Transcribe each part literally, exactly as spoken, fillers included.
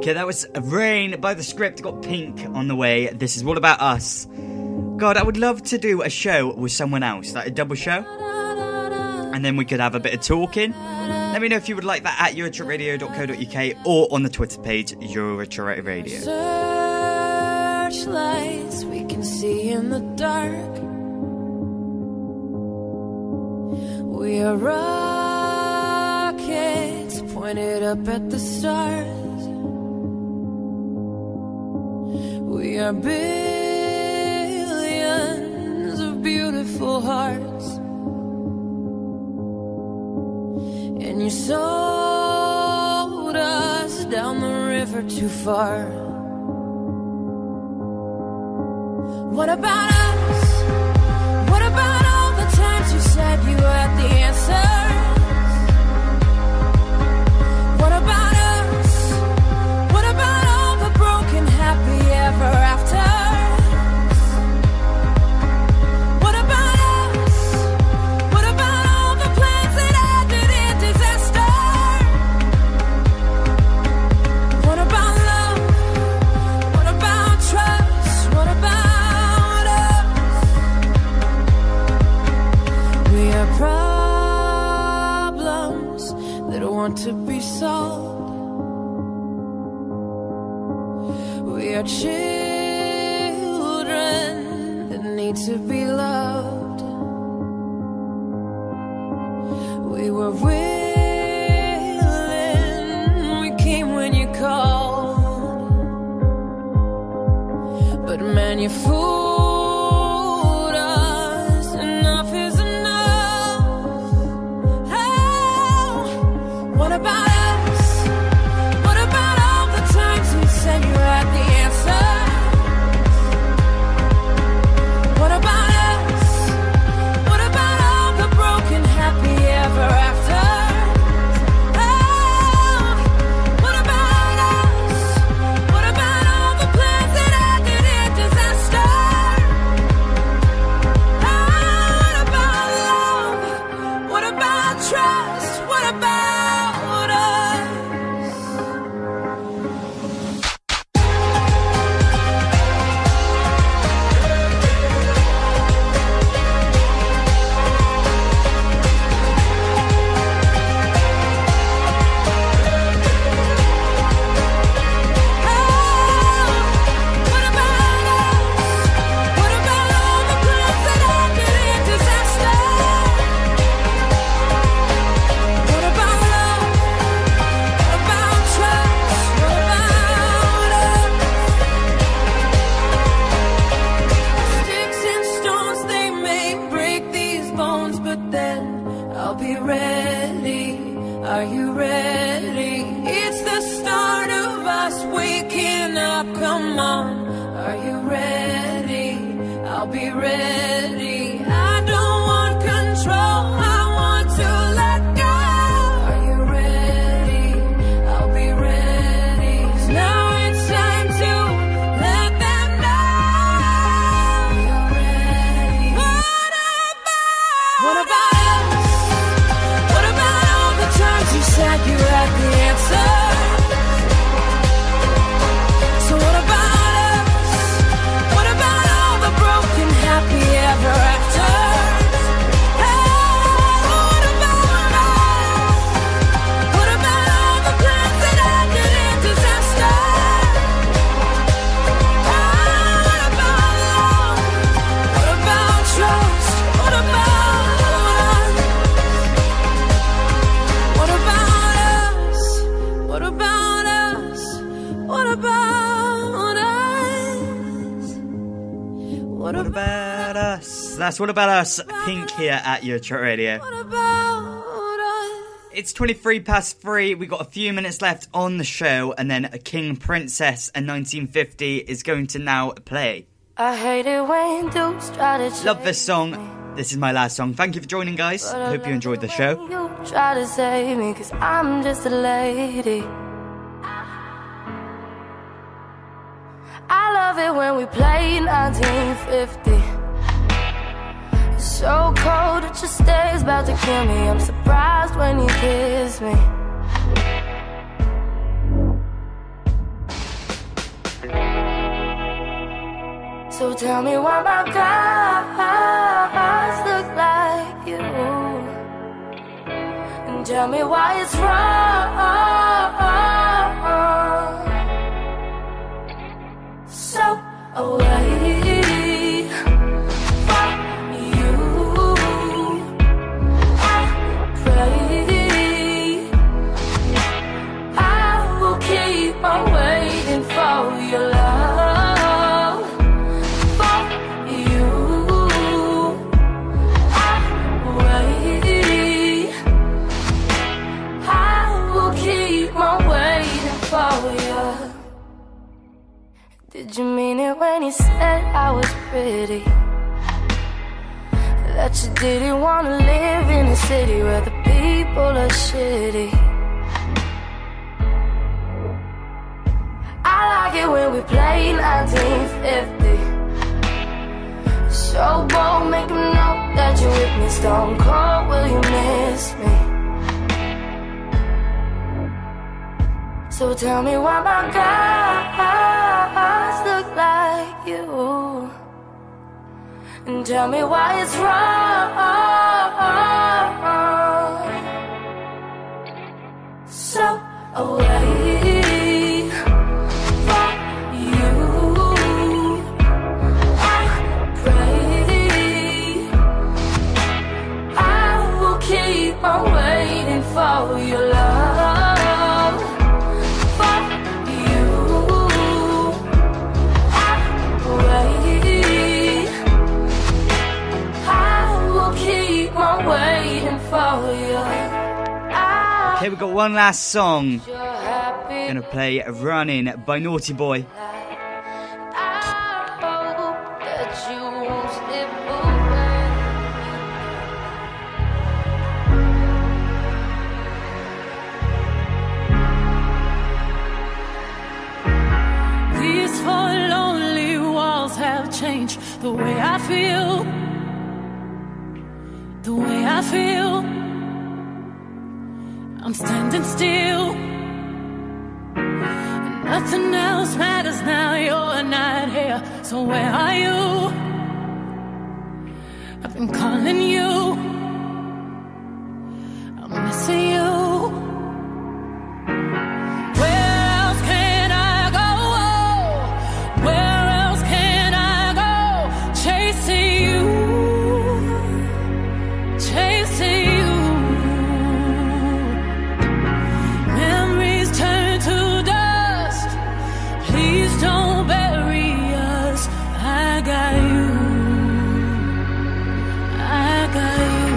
Okay, that was Rain by The Script. Got Pink on the way. This is What About Us. God, I would love to do a show with someone else, like a double show. And then we could have a bit of talking. Let me know if you would like that at Eurotrip radio dot co dot uk or on the Twitter page, Eurotrip Radio. Searchlights we can see in the dark. We are rockets pointed up at the stars. We are billions of beautiful hearts. And you sold us down the river too far. What about us? What about all the times you said you had the answers? What about us? What about all the broken happy ever after? To be solved. We are children that need to be loved. We were willing, we came when you called, but man, you fooled us. Enough is enough. What about us? What about all the times you said you had the answer? What about us? What about all the broken happy ever after? Oh, what about us? What about all the plans that ended in disaster? Oh, what about love? What about trust? What about That's What About Us, Pink here at Eurotrip Radio. It's twenty-three past three. We got a few minutes left on the show, and then a King Princess and nineteen fifty is going to now play. I hate it when dudes try to love this song. This is my last song. Thank you for joining, guys. I hope you enjoyed the show. You try to save me, 'cause I'm just a lady. I love it when we play nineteen fifty. So cold it just stays about to kill me. I'm surprised when you kiss me. So tell me why my guys look like you, and tell me why it's wrong. So away from you, I pray I will keep on waiting for your love. For you, I wait. I will keep on waiting for you. Did you mean it when you said I was pretty? That you didn't want to live in a city where the people are shitty? I like it when we play nineteen fifty. So bold, make them know that you're with me. Stone cold, will you miss me? So tell me why my guys look like you, and tell me why it's wrong. So away from you, I pray I will keep on waiting for your love. For you, I wait. I will keep on waiting for you. Okay, we've got one last song. You're happy. Gonna play Running by Naughty Boy. I hope that you won't slip away. These four lonely walls have changed the way I feel. The way I feel. I'm standing still. Nothing else matters now, you're not here. So where are you? I've been calling you. I'm missing you. Where else can I go? Where else can I go? Chasing you. Chasing you. Memories turn to dust. Please don't bury us. I got you. I got you.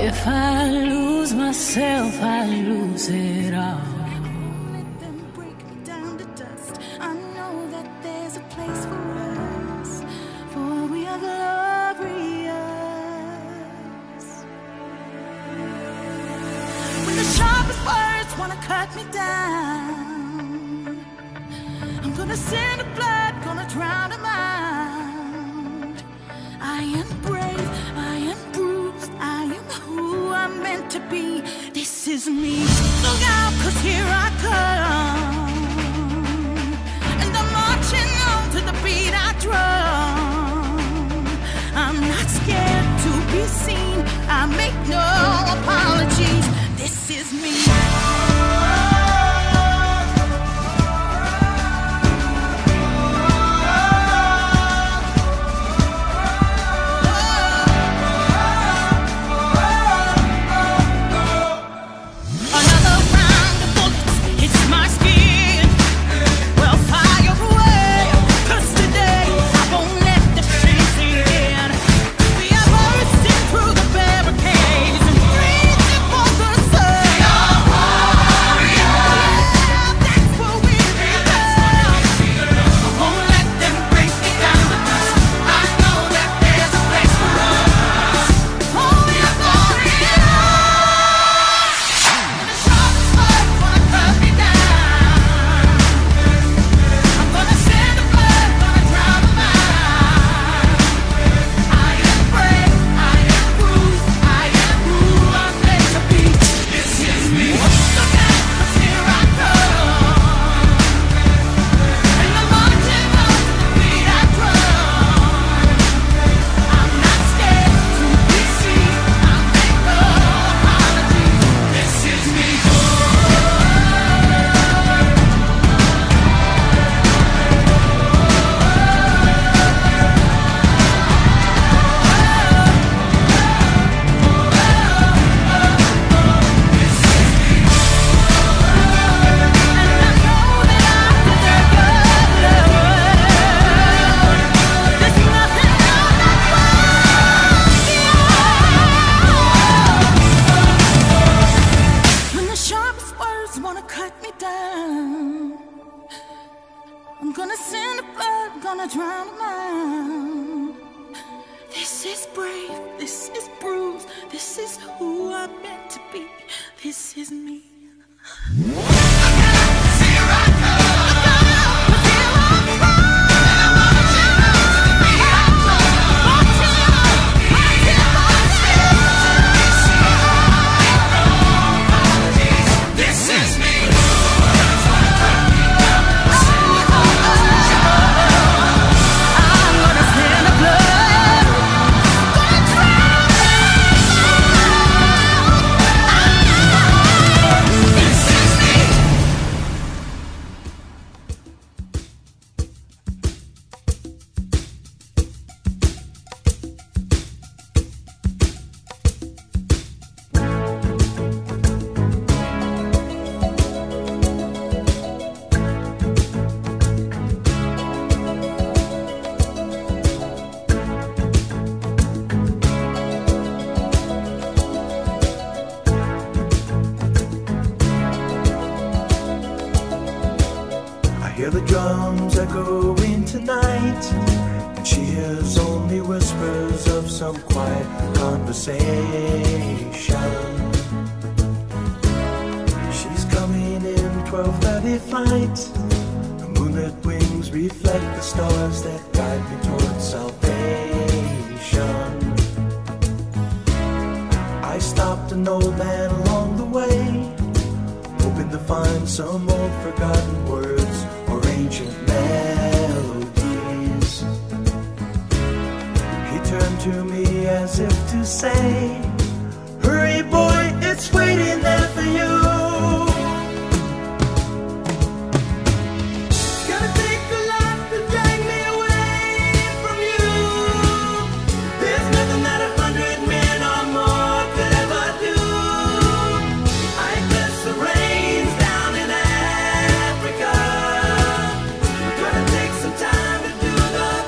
If I lose myself, I lose it all. Let them break me down to dust. I know that there's a place for us, for we are glorious. When the sharpest words wanna cut me down, I'm gonna send a blood, gonna drown them out. I am brave, I am bruised, I am who I'm meant to be. This is me. Look out, 'cause here I come, and I'm marching on to the beat I drum. I'm not scared to be seen, I make no apologies. This is me.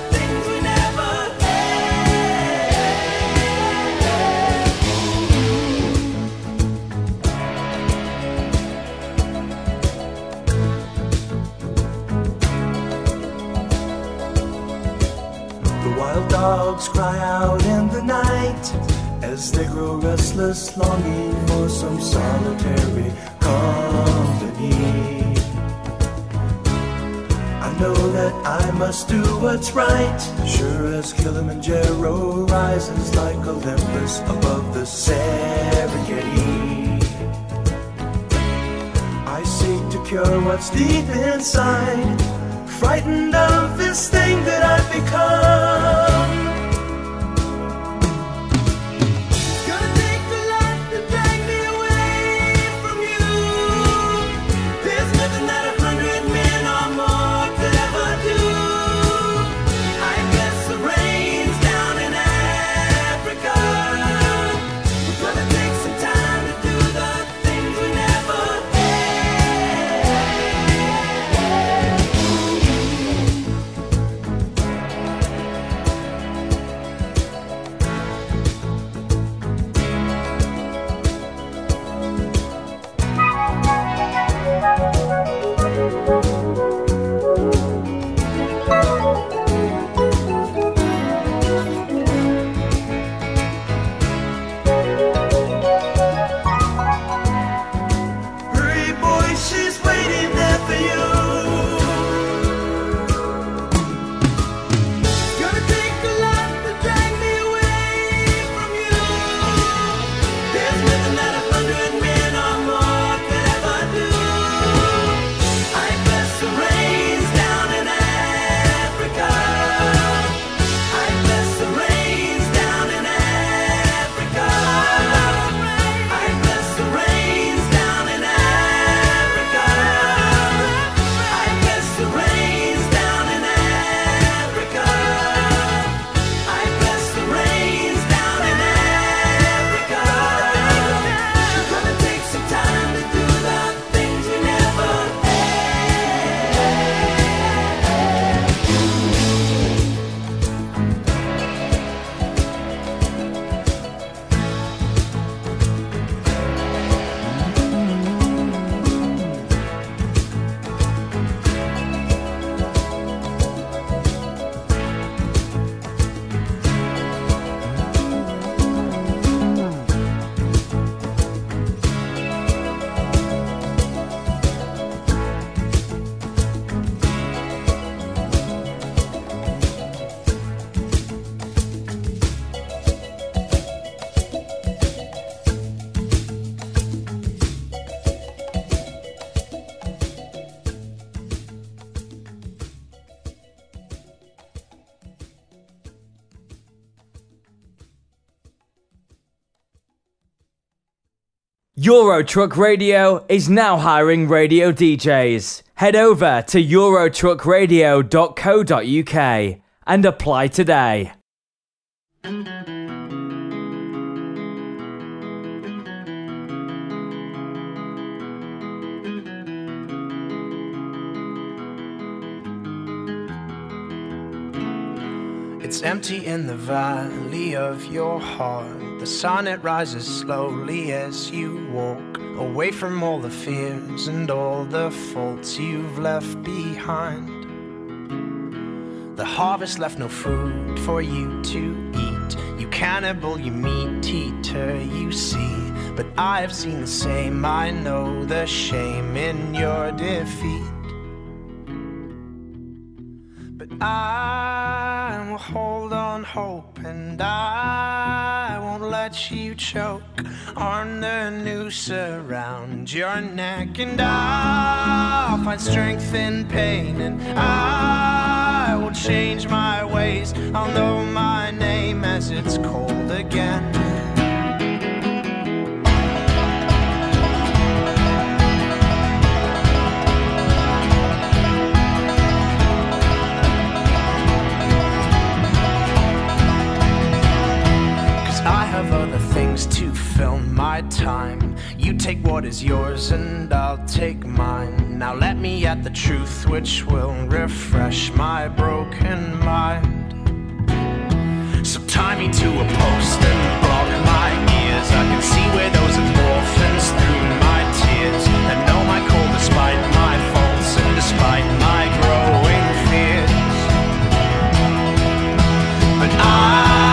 Thank you. dogs cry out in the night as they grow restless, longing for some solitary company. I know that I must do what's right, sure as Kilimanjaro rises like Olympus above the Serengeti. I seek to cure what's deep inside, frightened of this thing that I've become. Gonna take the light to drag me away from you. There's nothing that a hundred men or more could ever do. I guess the rain's down in Africa. We're gonna take some time to do the things we never Hurry, boy, she's waiting there for you. Gonna take a lot to drag me away from you. There's nothing that a hundred men or more could ever do. I guess the rain's down in Africa. I guess the rain's down in Africa. I guess the rain's down in Africa. I guess the rain's down in Africa. I guess the rain's down in Africa. We're gonna take some time to do the things we never Euro Truck Radio is now hiring radio D Js. Head over to euro truck radio dot co dot U K and apply today. It's empty in the valley of your heart. The sun, it rises slowly as you walk away from all the fears and all the faults you've left behind. The harvest left no food for you to eat. You cannibal, you meat eater, you see. But I've seen the same, I know the shame in your defeat. But I will hold on hope, and I won't let you choke on the noose around your neck. And I'll find strength in pain, and I will change my ways. I'll know my name as it's cold again. I have other things to fill my time. You take what is yours and I'll take mine. Now let me at the truth which will refresh my broken mind. So tie me to a post and block my ears. I can see where those endorphins through my tears. And know my cold despite my faults and despite my growing fears. But I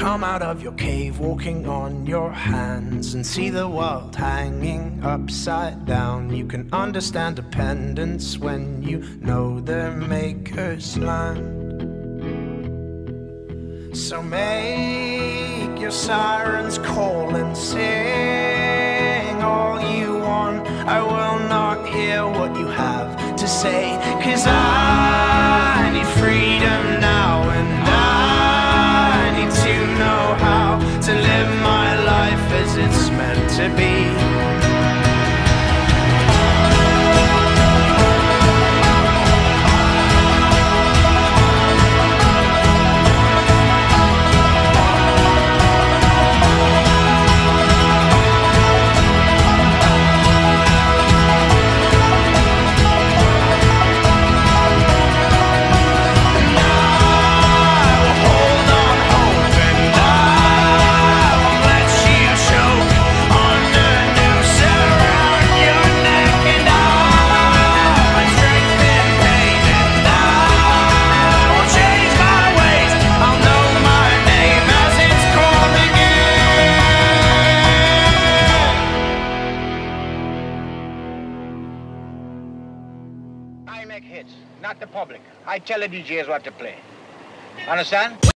come out of your cave, walking on your hands, and see the world hanging upside down. You can understand dependence when you know their maker's land. So make your sirens call and sing all you want. I will not hear what you have to say, 'cause I need freedom now, and I need to know how to live my life as it's meant to be. I make hits, not the public. I tell the D Js what to play. Understand?